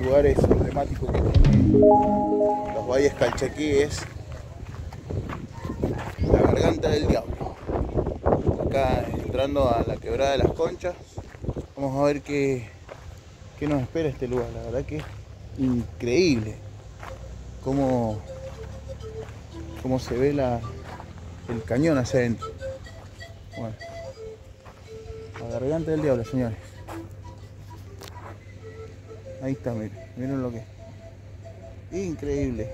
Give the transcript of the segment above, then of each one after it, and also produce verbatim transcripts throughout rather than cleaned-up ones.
lugares emblemáticos que tiene los valles calchaquíes, la Garganta del Diablo. Acá entrando a la Quebrada de las Conchas, vamos a ver qué, qué nos espera este lugar. La verdad que es increíble cómo, cómo se ve la, el cañón hacia adentro. Bueno, la Garganta del Diablo, señores. Ahí está, miren, miren lo que es. Increíble.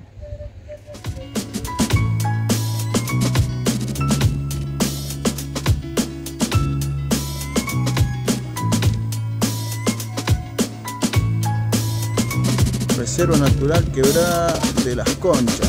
Reserva Natural Quebrada de las Conchas.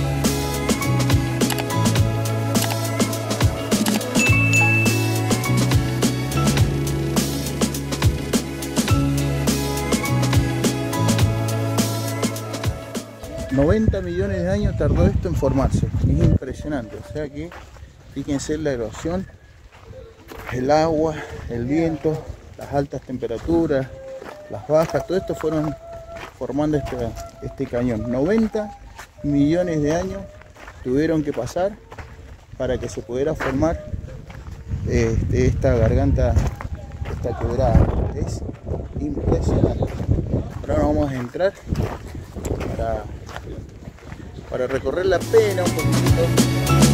noventa millones de años tardó esto en formarse. Es impresionante. O sea que fíjense la erosión, el agua, el viento, las altas temperaturas, las bajas, todo esto fueron formando este, este cañón. noventa millones de años tuvieron que pasar para que se pudiera formar este, esta garganta, esta quebrada. Es impresionante. Ahora vamos a entrar para, para recorrer la pena un poquito.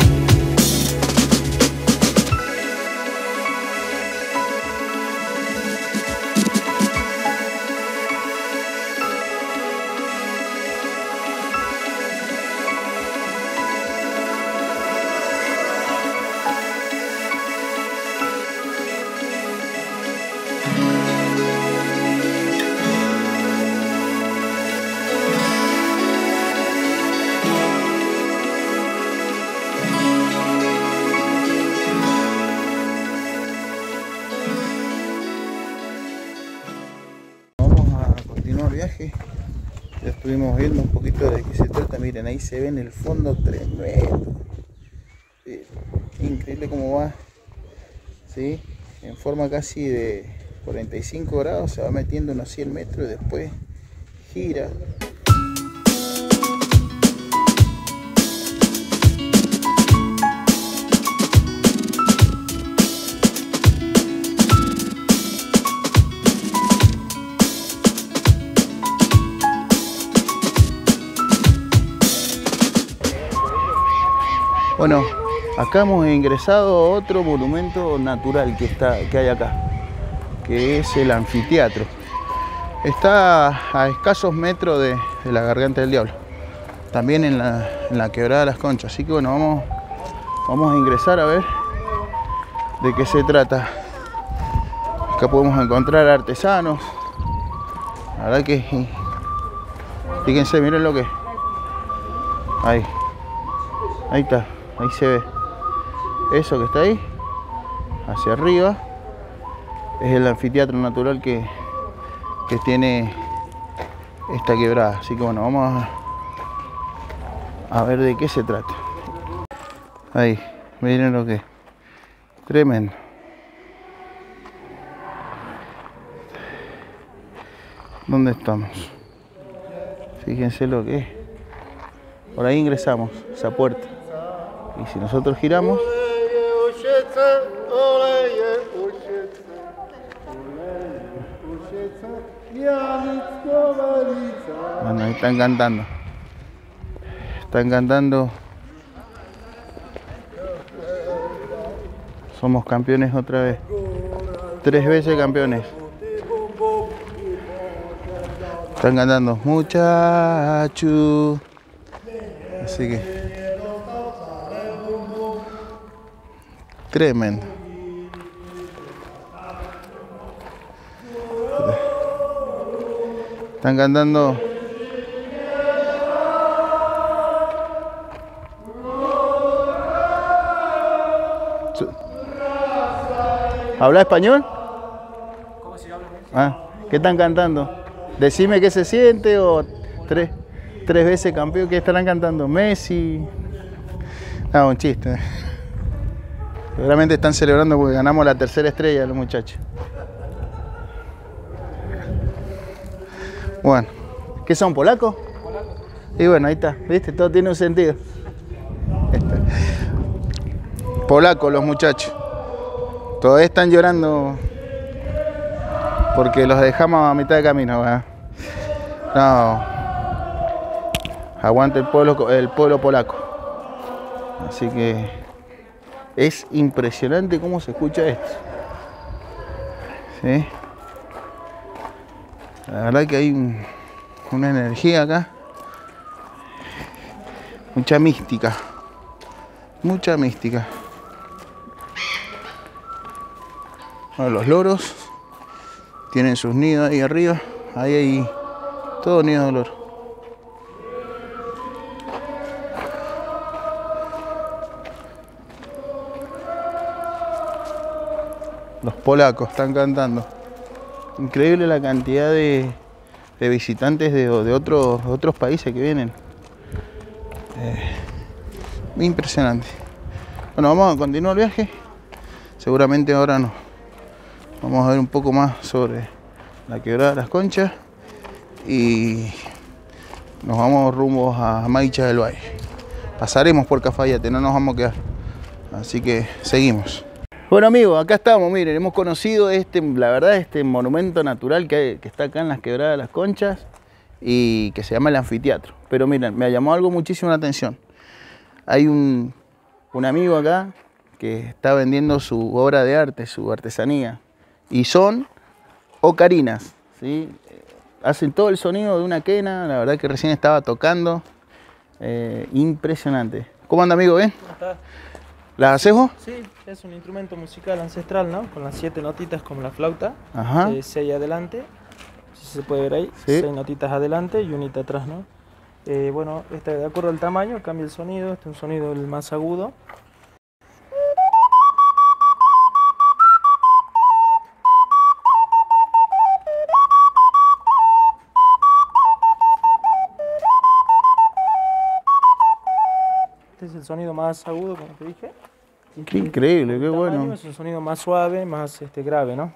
Viaje, ya estuvimos viendo un poquito de qué se trata. Miren, ahí se ve en el fondo tremendo, sí, increíble cómo va, ¿sí? En forma casi de cuarenta y cinco grados, se va metiendo unos cien metros y después gira. Bueno, acá hemos ingresado a otro monumento natural que, está, que hay acá, que es el anfiteatro. Está a escasos metros de, de la Garganta del Diablo, también en la, en la Quebrada de las Conchas. Así que bueno, vamos, vamos a ingresar a ver de qué se trata. Acá podemos encontrar artesanos. La verdad que, fíjense, miren lo que es. Ahí, ahí está. Ahí se ve eso que está ahí, hacia arriba, es el anfiteatro natural que, que tiene esta quebrada. Así que bueno, vamos a, a ver de qué se trata. Ahí, miren lo que es, tremendo. ¿Dónde estamos? Fíjense lo que es. Por ahí ingresamos, esa puerta. Y si nosotros giramos, bueno, ahí están cantando. Están cantando. Somos campeones otra vez. Tres veces campeones. Están cantando muchacho. Así que tremendo. Están cantando. ¿Habla español? ¿Cómo se habla? Ah, ¿qué están cantando? Decime qué se siente o tres, tres veces campeón. ¿Qué estarán cantando? Messi. Ah, un chiste. Seguramente están celebrando porque ganamos la tercera estrella los muchachos. Bueno, ¿qué son, polacos? Polacos. Y bueno, ahí está, ¿viste? Todo tiene un sentido. Polacos los muchachos. Todavía están llorando porque los dejamos a mitad de camino, ¿verdad? No. Aguante el pueblo, el pueblo polaco. Así que es impresionante cómo se escucha esto. ¿Sí? La verdad que hay un, una energía acá. Mucha mística. Mucha mística. Bueno, los loros tienen sus nidos ahí arriba. Ahí hay todo nido de loro. Los polacos están cantando. Increíble la cantidad de, de visitantes de, de, otros, de otros países que vienen. Eh, impresionante. Bueno, vamos a continuar el viaje. Seguramente ahora no. Vamos a ver un poco más sobre la quebrada de las Conchas. Y nos vamos rumbo a Maicha del Valle. Pasaremos por Cafayate, no nos vamos a quedar. Así que seguimos. Bueno amigos, acá estamos, miren, hemos conocido este, la verdad, este monumento natural que, hay, que está acá en las quebradas de las Conchas y que se llama el anfiteatro. Pero miren, me llamó algo muchísimo la atención. Hay un, un amigo acá que está vendiendo su obra de arte, su artesanía, y son ocarinas, ¿sí? Hacen todo el sonido de una quena, la verdad que recién estaba tocando, eh, impresionante. ¿Cómo anda amigo? ¿Bien? ¿Cómo estás? ¿Las haces vos? Sí, es un instrumento musical ancestral, ¿no? Con las siete notitas como la flauta. Ajá. Eh, seis adelante, si se puede ver ahí, Sí. seis notitas adelante y unita atrás, ¿no? Eh, bueno, este, de acuerdo al tamaño cambia el sonido, este es un sonido el más agudo. Este es el sonido más agudo, como te dije. Y Qué este, increíble, el qué tamaño bueno. Es un sonido más suave, más este, grave, ¿no?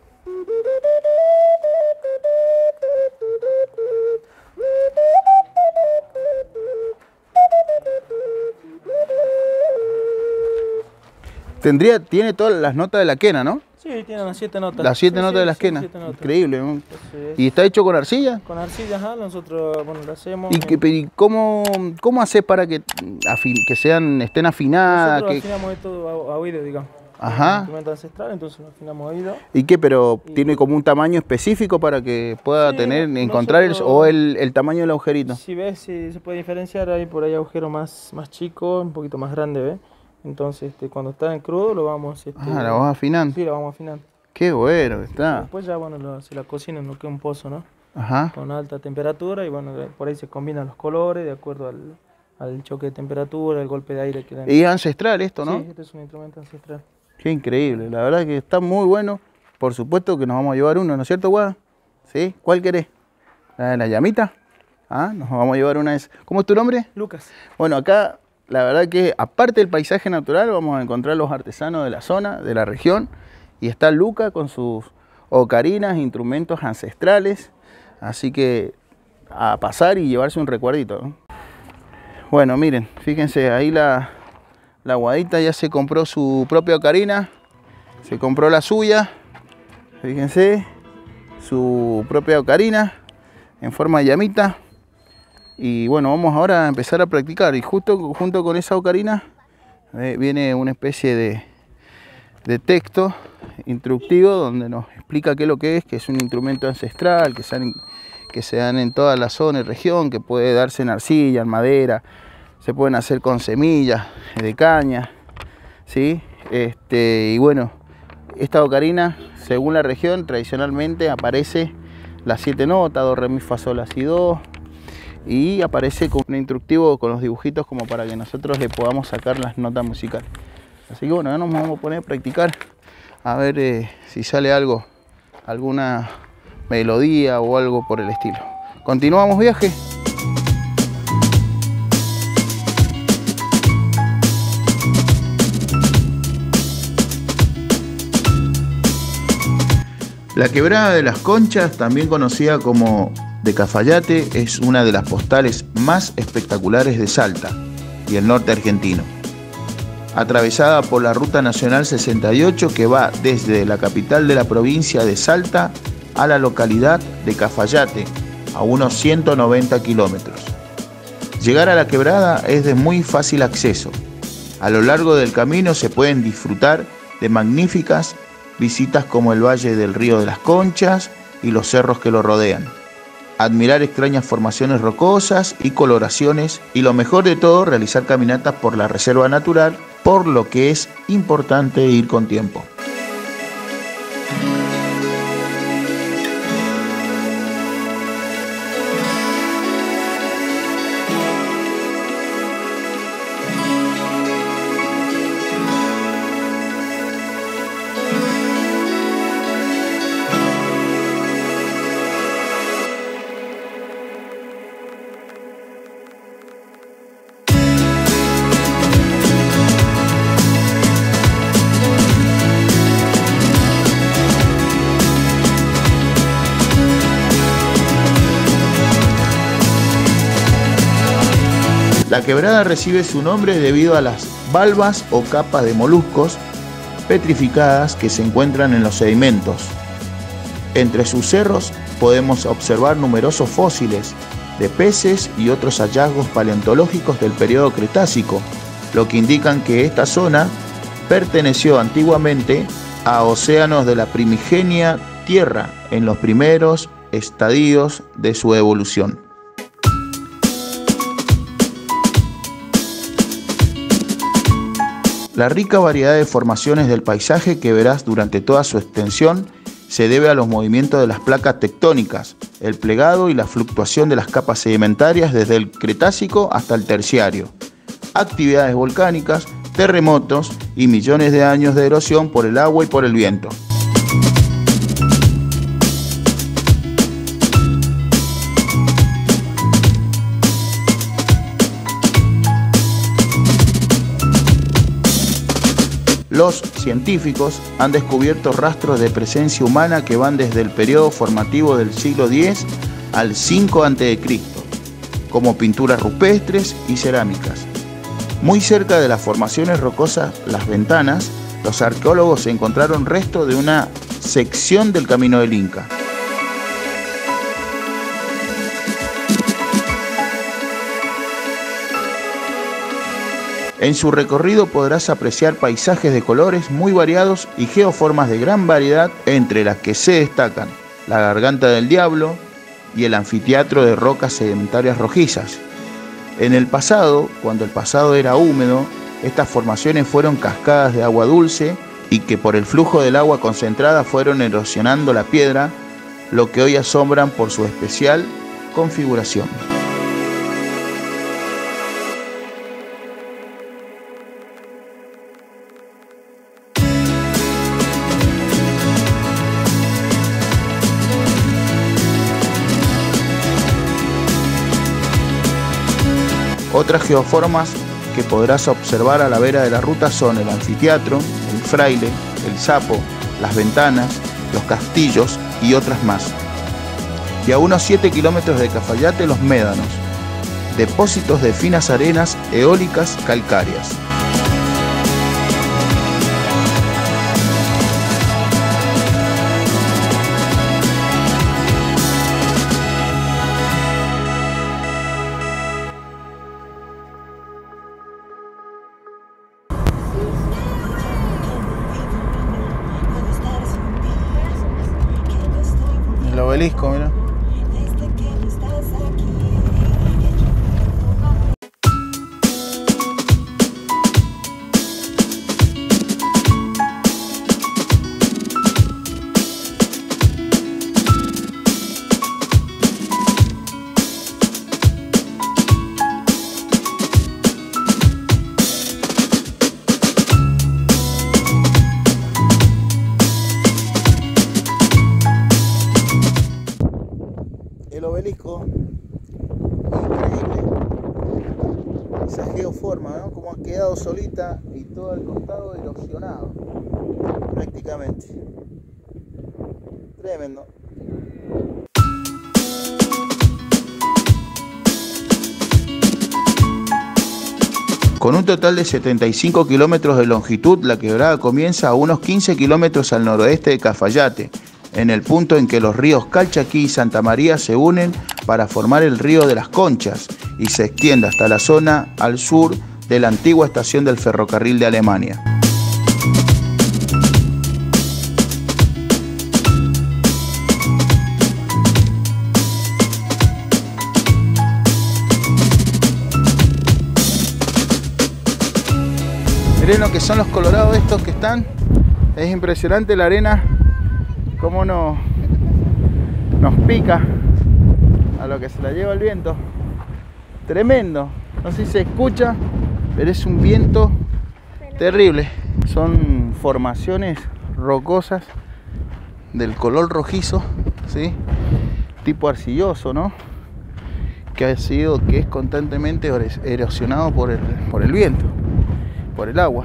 Tendría, tiene todas las notas de la quena, ¿no? Sí, tiene las siete notas. Las siete Sí, notas sí, de las sí, quenas. siete notas. Increíble, ¿no? Entonces, ¿Y está hecho con arcilla? con arcilla, ajá, nosotros bueno, lo hacemos. ¿Y, que, y cómo, cómo haces para que, afin, que sean, estén afinadas? Nosotros Que... afinamos esto a, a oído, digamos. Ajá. Es un instrumento ancestral, entonces lo afinamos a oído. ¿Y qué? ¿Pero Y- tiene como un tamaño específico para que pueda Sí, tener, no- encontrar el, nosotros- o el, el tamaño del agujerito? Si ves, si se puede diferenciar, hay por ahí agujero más, más chico, un poquito más grande, ¿ves? Entonces, este, cuando está en crudo, lo vamos... Este, Ah, la vas afinando. Sí, lo vamos afinando. Qué bueno que está. Después ya, bueno, lo- se la cocina en lo que es un pozo, ¿no? Ajá. Con alta temperatura y, bueno, de- por ahí se combinan los colores de acuerdo al, al choque de temperatura, el golpe de aire que dan. Y es ancestral esto, ¿no? Sí, este es un instrumento ancestral. Qué increíble, la verdad que está muy bueno. Por supuesto que nos vamos a llevar uno, ¿no es cierto, Guada? ¿Sí? ¿Cuál querés? ¿La de la llamita? Ah, nos vamos a llevar una de esas. ¿Cómo es tu nombre? Lucas. Bueno, acá la verdad que aparte del paisaje natural vamos a encontrar los artesanos de la zona, de la región. Y está Luca con sus ocarinas, instrumentos ancestrales. Así que a pasar y llevarse un recuerdito, ¿no? Bueno, miren, fíjense, ahí la, la Guadita ya se compró su propia ocarina. Se compró la suya. Fíjense, su propia ocarina en forma de llamita. Y bueno, vamos ahora a empezar a practicar. Y justo junto con esa ocarina eh, viene una especie de, de texto instructivo donde nos explica qué es lo que es, que es un instrumento ancestral, que se dan, que se dan en toda la zona y región, que puede darse en arcilla, en madera, se pueden hacer con semillas de caña, ¿sí? Este, y bueno, esta ocarina, según la región, tradicionalmente aparece las siete notas, do, re, mi, fa, sol, la, si, do, y aparece con un instructivo con los dibujitos como para que nosotros le podamos sacar las notas musicales. Así que bueno, ya nos vamos a poner a practicar a ver eh, si sale algo, alguna melodía o algo por el estilo. ¿Continuamos viaje? La Quebrada de las Conchas, también conocida como de Cafayate es una de las postales más espectaculares de Salta y el norte argentino. Atravesada por la Ruta Nacional sesenta y ocho que va desde la capital de la provincia de Salta a la localidad de Cafayate, a unos ciento noventa kilómetros. Llegar a la quebrada es de muy fácil acceso. A lo largo del camino se pueden disfrutar de magníficas visitas como el Valle del Río de las Conchas y los cerros que lo rodean. Admirar extrañas formaciones rocosas y coloraciones, y lo mejor de todo, realizar caminatas por la reserva natural, por lo que es importante ir con tiempo. La quebrada recibe su nombre debido a las valvas o capas de moluscos petrificadas que se encuentran en los sedimentos. Entre sus cerros podemos observar numerosos fósiles de peces y otros hallazgos paleontológicos del periodo Cretácico, lo que indican que esta zona perteneció antiguamente a océanos de la primigenia Tierra en los primeros estadios de su evolución. La rica variedad de formaciones del paisaje que verás durante toda su extensión se debe a los movimientos de las placas tectónicas, el plegado y la fluctuación de las capas sedimentarias desde el Cretácico hasta el Terciario, actividades volcánicas, terremotos y millones de años de erosión por el agua y por el viento. Los científicos han descubierto rastros de presencia humana que van desde el periodo formativo del siglo diez al cinco antes de Cristo, como pinturas rupestres y cerámicas. Muy cerca de las formaciones rocosas Las Ventanas, los arqueólogos encontraron restos de una sección del Camino del Inca. En su recorrido podrás apreciar paisajes de colores muy variados y geoformas de gran variedad, entre las que se destacan la Garganta del Diablo y el anfiteatro de rocas sedimentarias rojizas. En el pasado, cuando el pasado era húmedo, estas formaciones fueron cascadas de agua dulce y que por el flujo del agua concentrada fueron erosionando la piedra, lo que hoy asombran por su especial configuración. Otras geoformas que podrás observar a la vera de la ruta son el anfiteatro, el fraile, el sapo, las ventanas, los castillos y otras más. Y a unos siete kilómetros de Cafayate, los médanos, depósitos de finas arenas eólicas calcáreas. El obelisco, mira. El obelisco, increíble, esa geoforma, ¿no? Como ha quedado solita y todo el costado erosionado, prácticamente, tremendo. Con un total de setenta y cinco kilómetros de longitud, la quebrada comienza a unos quince kilómetros al noroeste de Cafayate, en el punto en que los ríos Calchaquí y Santa María se unen para formar el río de las Conchas y se extiende hasta la zona al sur de la antigua estación del ferrocarril de Alemania. Miren lo que son los colorados estos que están. Es impresionante la arena, cómo nos, nos pica a lo que se la lleva el viento. Tremendo. No sé si se escucha, pero es un viento terrible. Son formaciones rocosas del color rojizo, ¿sí? Tipo arcilloso, ¿no? Que ha sido, que es constantemente erosionado por el, por el viento, por el agua.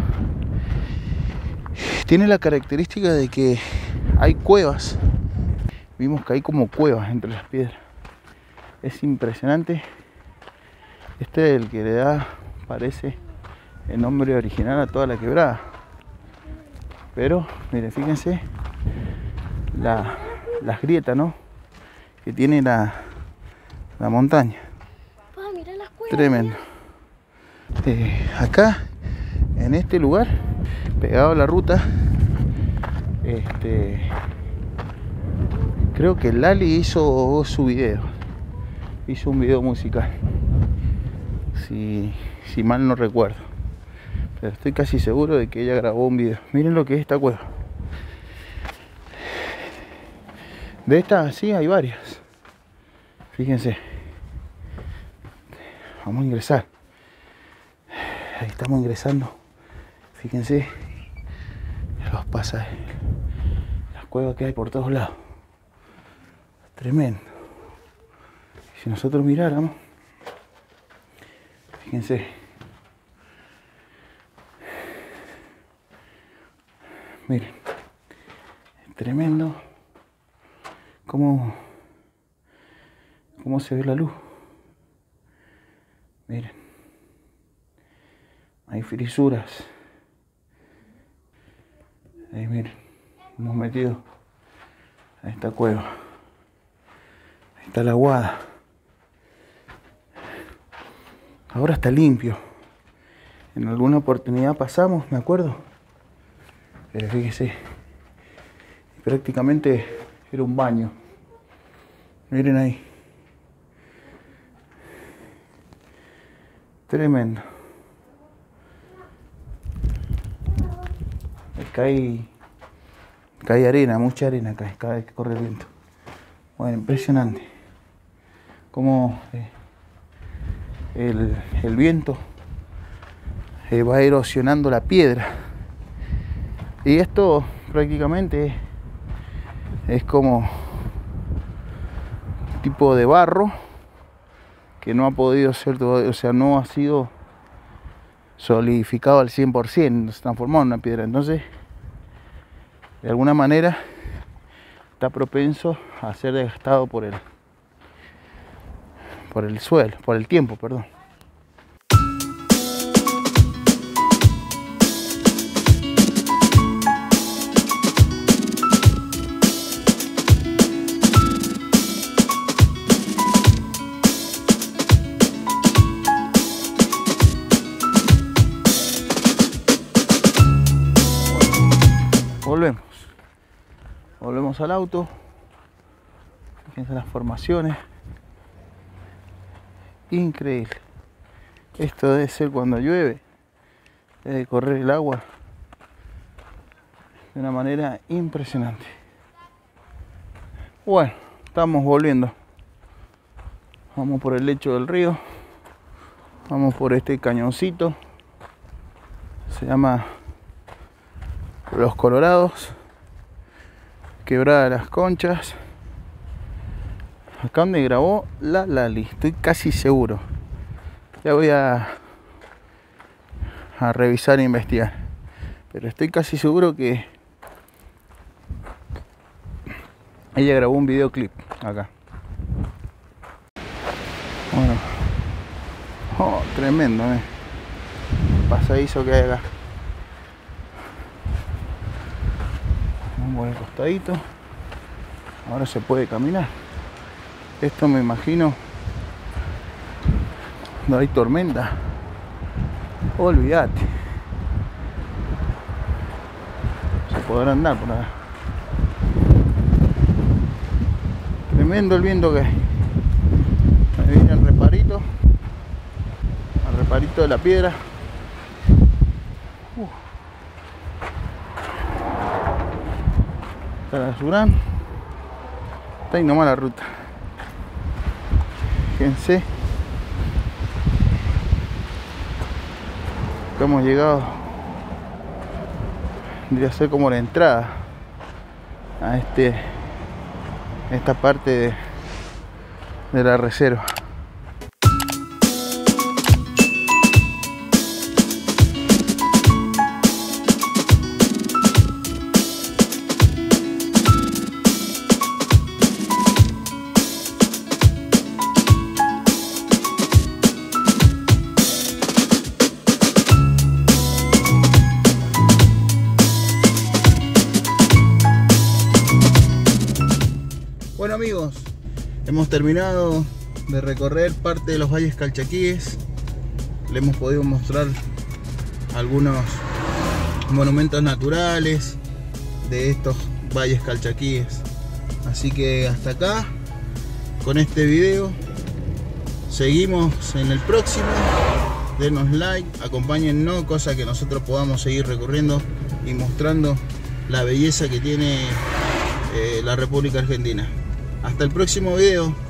Tiene la característica de que hay cuevas. Vimos que hay como cuevas entre las piedras. Es impresionante. Este es el que le da, parece, el nombre original a toda la quebrada. Pero, miren, fíjense la, las grietas, ¿no? Que tiene la, la montaña. Ah, mira las cuevas. Tremendo. Eh, acá, en este lugar, pegado a la ruta, este, creo que Lali hizo su video. Hizo un video musical. Si, si mal no recuerdo. Pero estoy casi seguro de que ella grabó un video. Miren lo que es esta cueva. De estas sí hay varias. Fíjense. Vamos a ingresar. Ahí estamos ingresando. Fíjense los pasajes, las cuevas que hay por todos lados. Tremendo. Si nosotros miráramos, fíjense, miren, es tremendo cómo, cómo se ve la luz. Miren, hay fisuras. Ahí miren, hemos metido a esta cueva. Ahí está la aguada. Ahora está limpio. En alguna oportunidad pasamos, me acuerdo. Pero fíjese, prácticamente era un baño. Miren ahí. Tremendo. Cae, cae arena, mucha arena cae cada vez que corre el viento. Bueno, impresionante. Como eh, el, el viento eh, va erosionando la piedra. Y esto prácticamente es como un tipo de barro que no ha podido ser, o sea, no ha sido solidificado al cien por ciento, se transformó en una piedra. Entonces, de alguna manera está propenso a ser desgastado por el por el suelo, por el tiempo, perdón. Volvemos. Volvemos al auto. Fíjense las formaciones. Increíble. Esto debe ser cuando llueve. Debe correr el agua de una manera impresionante. Bueno, estamos volviendo. Vamos por el lecho del río. Vamos por este cañoncito. Se llama Los Colorados. Quebrada de las Conchas. Acá donde grabó la Lali, estoy casi seguro. Ya voy a, a revisar e investigar. Pero estoy casi seguro que ella grabó un videoclip acá. Bueno. Oh, tremendo, eh. pasadizo que hay acá. Vamos por el costadito. Ahora se puede caminar. Esto me imagino cuando hay tormenta. Olvídate. Se podrá andar por acá. Tremendo el viento que hay. Ahí viene el reparito. El reparito de la piedra. Uh. Está la Surán. Está ahí nomás la ruta. Fíjense. Acá hemos llegado. Debería ser como la entrada a este esta parte de, de la reserva. Bueno amigos, hemos terminado de recorrer parte de los valles calchaquíes. Le hemos podido mostrar algunos monumentos naturales de estos valles calchaquíes. Así que hasta acá con este video. Seguimos en el próximo. Denos like, acompáñennos, cosa que nosotros podamos seguir recorriendo y mostrando la belleza que tiene eh, la República Argentina. Hasta el próximo video.